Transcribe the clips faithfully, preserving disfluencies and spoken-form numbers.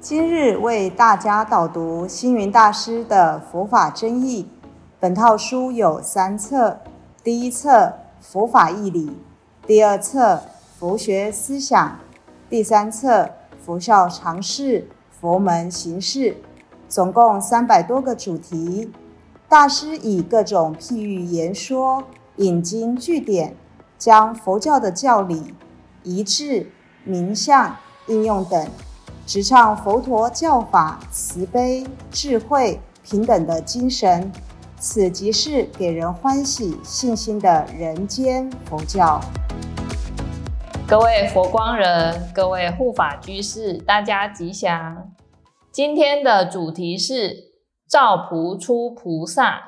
今日为大家导读星云大师的佛法真义。本套书有三册：第一册佛法义理，第二册佛学思想，第三册佛教常识、佛门行事，总共三百多个主题。大师以各种譬喻言说，引经据典，将佛教的教理、仪制、名相、应用等，直唱佛陀教法慈悲、智慧、平等的精神，此即是给人欢喜信心的人间佛教。 各位佛光人，各位护法居士，大家吉祥。今天的主题是照仆出菩萨。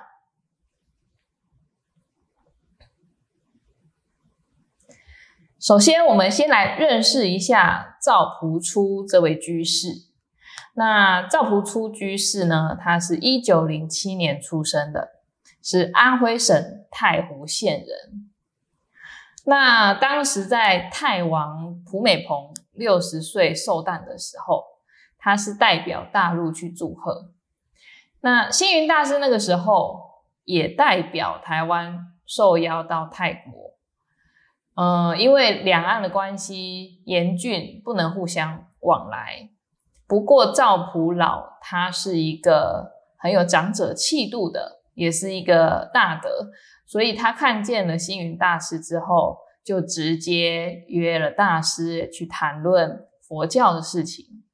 首先，我们先来认识一下照仆出这位居士。那照仆出居士呢，他是一九零七年出生的，是安徽省太湖县人。那当时在太王蒲美蓬六十岁寿诞的时候，他是代表大陆去祝贺。那星云大师那个时候也代表台湾受邀到泰国。呃，因为两岸的关系严峻，不能互相往来。不过照仆老他是一个很有长者气度的，也是一个大德，所以他看见了星云大师之后，就直接约了大师去谈论佛教的事情。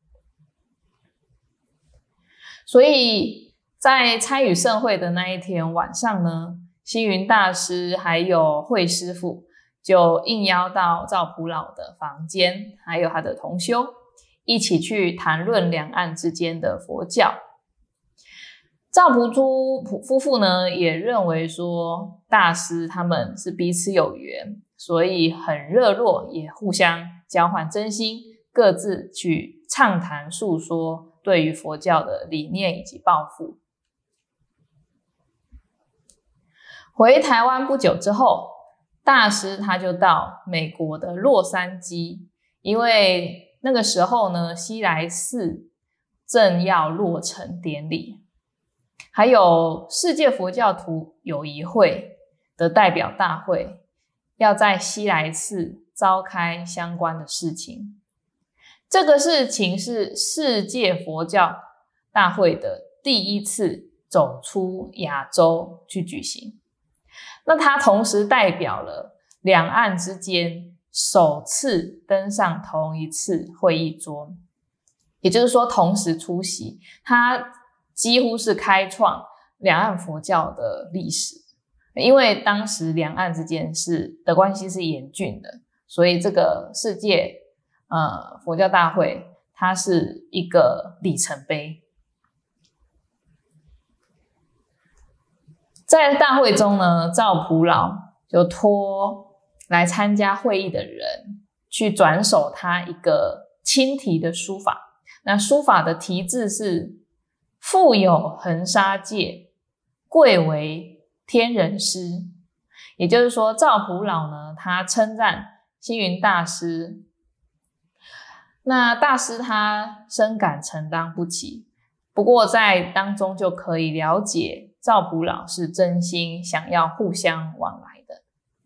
所以在参与盛会的那一天晚上呢，星云大师还有慧师父就应邀到照仆老的房间，还有他的同修，一起去谈论两岸之间的佛教。照仆出夫妇呢，也认为说大师他们是彼此有缘，所以很热络，也互相交换真心，各自去畅谈述说对于佛教的理念以及抱负。回台湾不久之后，大师他就到美国的洛杉矶，因为那个时候呢，西来寺正要落成典礼，还有世界佛教徒友谊会的代表大会要在西来寺召开相关的事情。这个事情是世界佛教大会的第一次走出亚洲去举行。那它同时代表了两岸之间首次登上同一次会议桌，也就是说同时出席，它几乎是开创两岸佛教的历史。因为当时两岸之间是的关系是严峻的，所以这个世界呃佛教大会它是一个里程碑。在大会中呢，照仆老就托来参加会议的人去转手他一个亲题的书法。那书法的题字是富有恒沙界，贵为天人师。也就是说，照仆老呢，他称赞星云大师。那大师他深感承担不起，不过在当中就可以了解照仆老是真心想要互相往来的。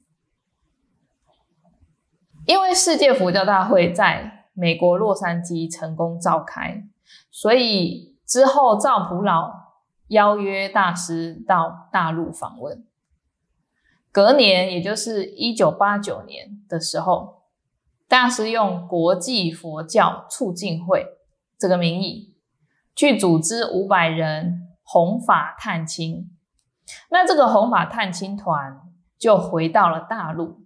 因为世界佛教大会在美国洛杉矶成功召开，所以之后照仆老邀约大师到大陆访问。隔年，也就是一九八九年的时候，大师用国际佛教促进会这个名义去组织五百人弘法探亲。那这个弘法探亲团就回到了大陆。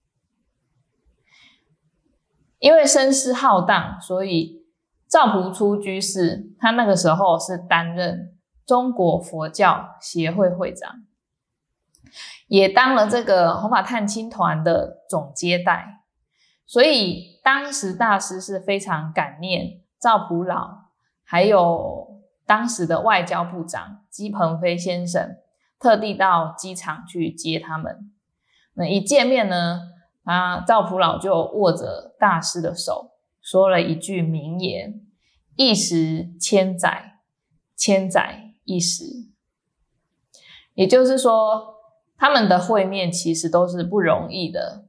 因为声势浩荡，所以照仆出居士他那个时候是担任中国佛教协会会长，也当了这个弘法探亲团的总接待。所以当时大师是非常感念照仆老，还有当时的外交部长姬鹏飞先生特地到机场去接他们。那一见面呢，啊，照仆老就握着大师的手，说了一句名言， 一时千载，千载一时。也就是说，他们的会面其实都是不容易的，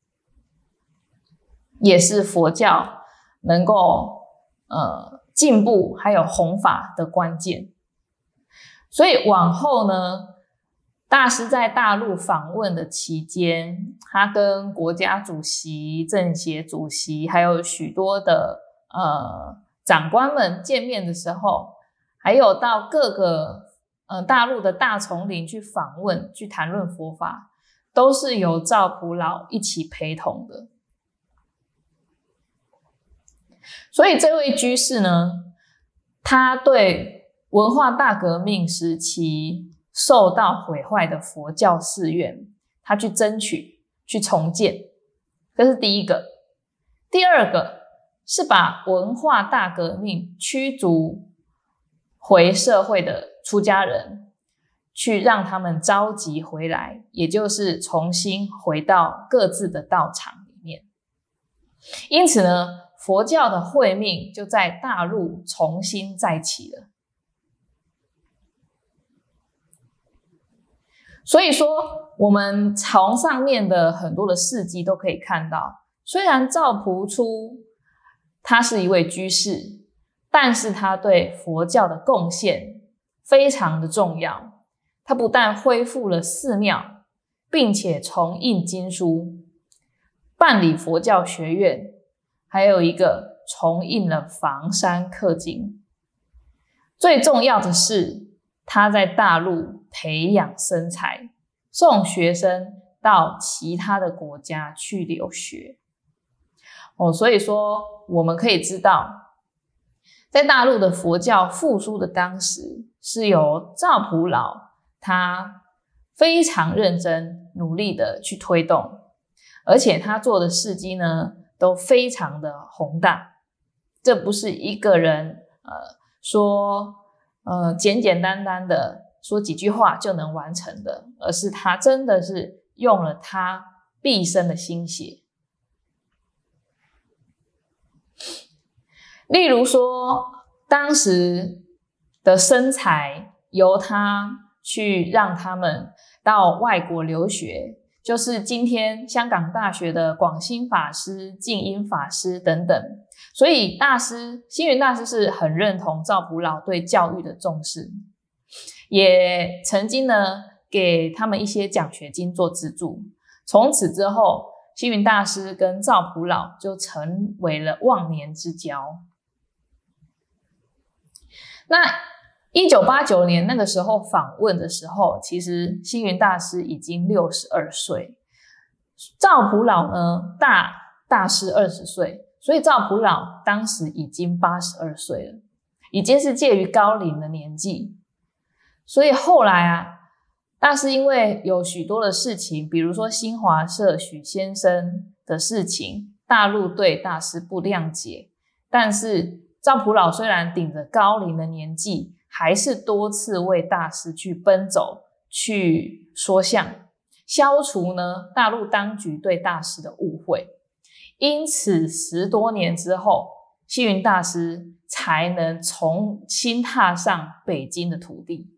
也是佛教能够呃进步还有弘法的关键。所以往后呢，大师在大陆访问的期间，他跟国家主席、政协主席还有许多的呃长官们见面的时候，还有到各个呃大陆的大丛林去访问、去谈论佛法，都是由赵普老一起陪同的。所以这位居士呢，他对文化大革命时期受到毁坏的佛教寺院，他去争取、去重建，这是第一个。第二个是把文化大革命驱逐回社会的出家人，去让他们召集回来，也就是重新回到各自的道场里面。因此呢，佛教的慧命就在大陆重新再起了。所以说，我们从上面的很多的事迹都可以看到，虽然赵朴初他是一位居士，但是他对佛教的贡献非常的重要。他不但恢复了寺庙，并且重印经书，办理佛教学院，还有一个重印了房山刻经。最重要的是，他在大陆培养僧才，送学生到其他的国家去留学。哦，所以说我们可以知道，在大陆的佛教复苏的当时，是由赵普老他非常认真努力的去推动，而且他做的事迹呢都非常的宏大。这不是一个人呃说呃简简单单的说几句话就能完成的，而是他真的是用了他毕生的心血。例如说，当时的僧才由他去让他们到外国留学，就是今天香港大学的广兴法师、净音法师等等。所以大师星云大师是很认同赵普老对教育的重视，也曾经呢给他们一些奖学金做资助。从此之后，星云大师跟赵普老就成为了忘年之交。那一九八九年那个时候访问的时候，其实星云大师已经六十二岁，赵普老呢大大师二十岁，所以赵普老当时已经八十二岁了，已经是介于高龄的年纪。所以后来啊，大师因为有许多的事情，比如说新华社许先生的事情，大陆对大师不谅解，但是赵普老虽然顶着高龄的年纪，还是多次为大师去奔走，去说相，消除呢大陆当局对大师的误会。因此十多年之后，星云大师才能重新踏上北京的土地。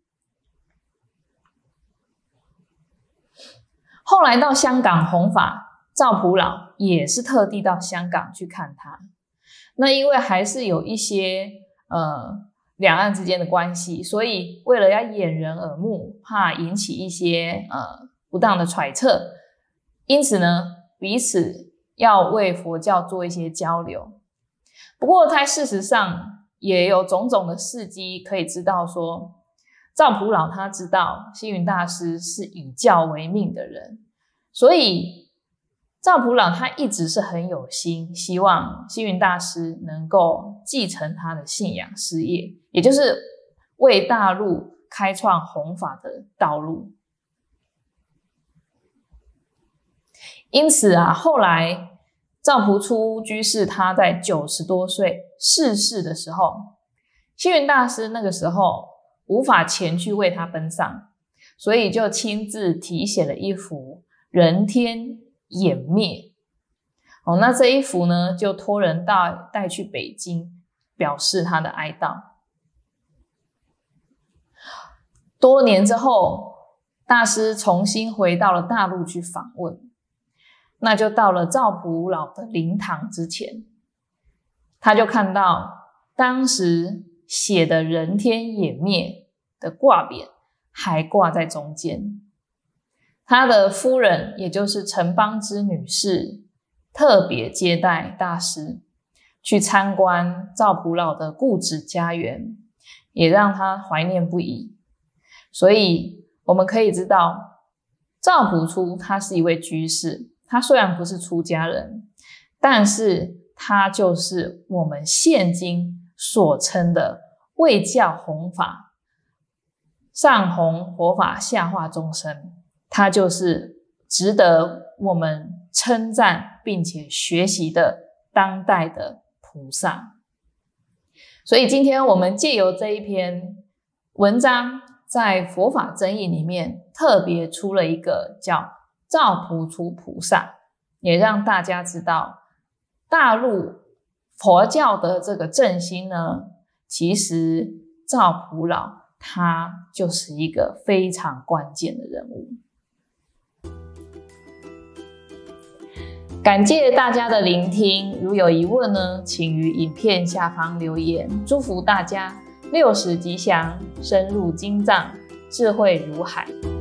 后来到香港弘法，赵普老也是特地到香港去看他。那因为还是有一些呃两岸之间的关系，所以为了要掩人耳目，怕引起一些呃不当的揣测，因此呢彼此要为佛教做一些交流。不过他事实上也有种种的事迹可以知道说，赵普老他知道星云大师是以教为命的人，所以赵普老他一直是很有心，希望星云大师能够继承他的信仰事业，也就是为大陆开创弘法的道路。因此啊，后来赵朴初居士他在九十多岁逝世的时候，星云大师那个时候无法前去为他奔丧，所以就亲自题写了一幅人天湮灭。哦，那这一幅呢，就托人带带去北京， 表示他的哀悼。多年之后，大师重新回到了大陆去访问，那就到了赵普老的灵堂之前，他就看到当时写的人天湮灭的挂匾还挂在中间。他的夫人，也就是陈邦之女士，特别接待大师去参观赵普老的故址家园，也让他怀念不已。所以我们可以知道，赵朴初他是一位居士，他虽然不是出家人，但是他就是我们现今所称的为教弘法，上弘佛法，下化众生，他就是值得我们称赞并且学习的当代的菩萨。所以今天我们借由这一篇文章，在佛法真义里面特别出了一个叫赵朴初菩萨，也让大家知道大陆佛教的这个振兴呢，其实赵普老他就是一个非常关键的人物。感谢大家的聆听，如有疑问呢，请于影片下方留言。祝福大家六十吉祥，深入经藏，智慧如海。